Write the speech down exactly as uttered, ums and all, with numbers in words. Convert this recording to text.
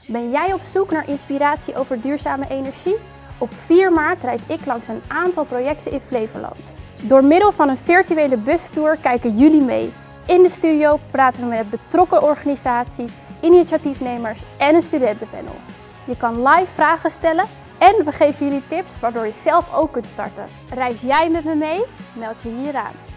Ben jij op zoek naar inspiratie over duurzame energie? Op vier maart reis ik langs een aantal projecten in Flevoland. Door middel van een virtuele bustour kijken jullie mee. In de studio praten we met betrokken organisaties, initiatiefnemers en een studentenpanel. Je kan live vragen stellen en we geven jullie tips waardoor je zelf ook kunt starten. Reis jij met me mee? Meld je hier aan.